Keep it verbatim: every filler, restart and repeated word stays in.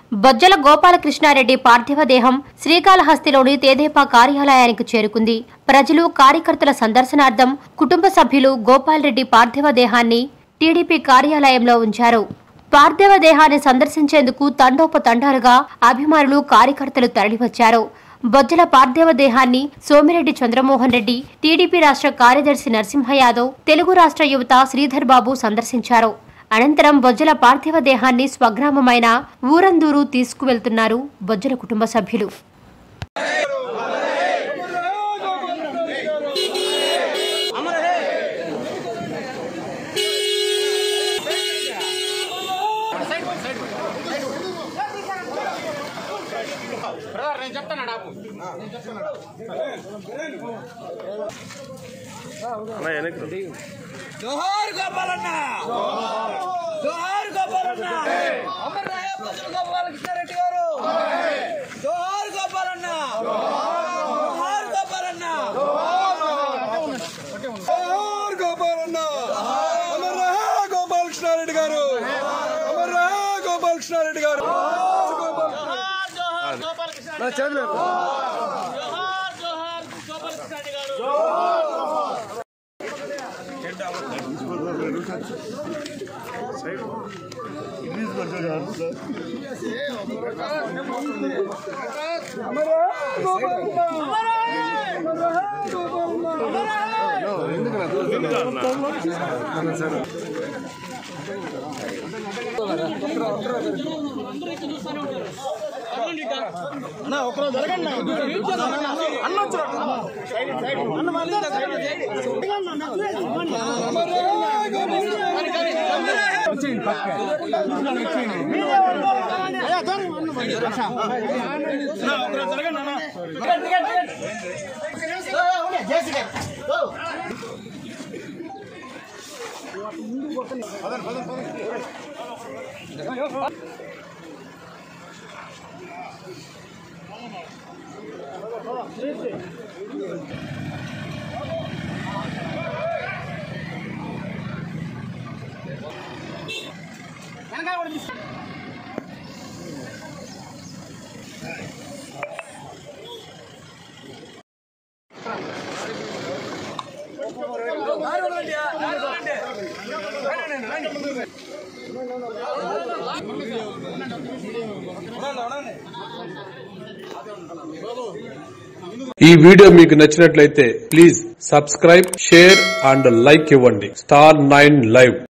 బొజ్జల గోపాలకృష్ణారెడ్డి పార్థివ దేహం శ్రీకాళహస్తిలోని తెదేపా కార్యాలయానికి చేరుకుంది. ప్రజలు, కార్యకర్తల సందర్శనార్థం కుటుంబ సభ్యులు గోపాల్రెడ్డి పార్థివ దేహాన్ని టీడీపీ కార్యాలయంలో ఉంచారు. పార్థివ దేహాన్ని సందర్శించేందుకు తండోపతండాలుగా అభిమానులు, కార్యకర్తలు తరలివచ్చారు. బొజ్జల పార్థివ దేహాన్ని సోమిరెడ్డి చంద్రమోహన్ రెడ్డి, టీడీపీ రాష్ట్ర కార్యదర్శి నరసింహ యాదవ్, తెలుగు రాష్ట్ర యువత శ్రీధర్ బాబు సందర్శించారు. అనంతరం బొజ్జల పార్థివ దేహాన్ని స్వగ్రామమైన ఊరందూరు తీసుకువెళ్తున్నారు బొజ్జల కుటుంబ సభ్యులు. జోహార్ గోపాలన్న, జోహార్ గోపాలన్న, అమర్ రహే బొజ్జల గోపాలకృష్ణారెడ్డి గారు. జోహార్ గోపాలన్న, జోహార్ గోపాలన్న, జోహార్ గోపాలన్న, అమర్ రహే గోపాలకృష్ణారెడ్డి గారు. అమర్ రహే గోపాలకృష్ణారెడ్డి గారు. జోహార్ గోపాలకృష్ణారెడ్డి గారు. జోహార్ జోహార్ గోపాలకృష్ణారెడ్డి గారు. ఒకరోజు జరగండి అన్న ఈ వీడియో మీకు నచ్చినట్లయితే please subscribe, share and like ఇవ్వండి. Star nine live.